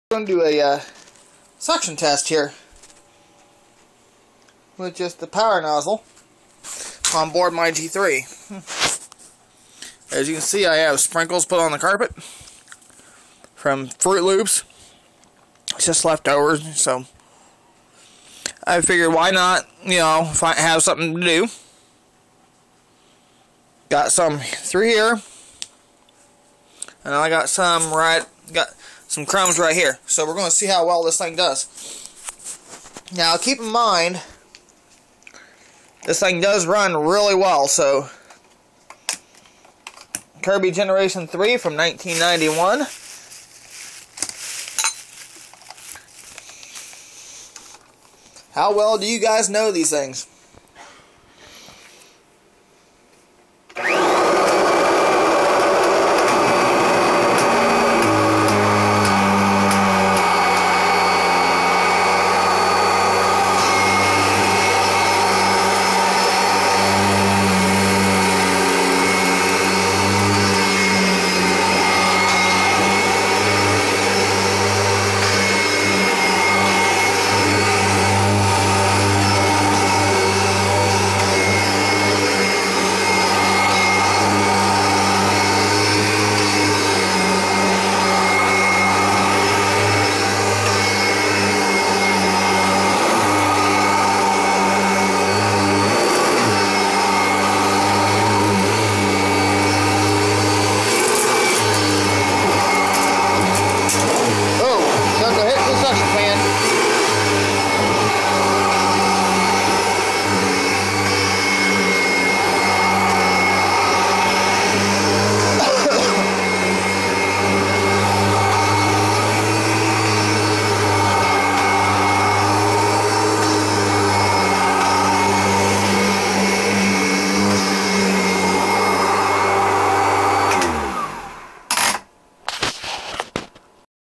I'm going to do a suction test here with just the power nozzle on board my G3. As you can see, I have sprinkles put on the carpet from Fruit Loops. It's just leftovers, so I figured why not, if I have something to do. Got some through here, and I got some crumbs right here. So we're going to see how well this thing does. Now keep in mind, this thing does run really well. So KIRBY Generation 3 from 1991. How well do you guys know these things?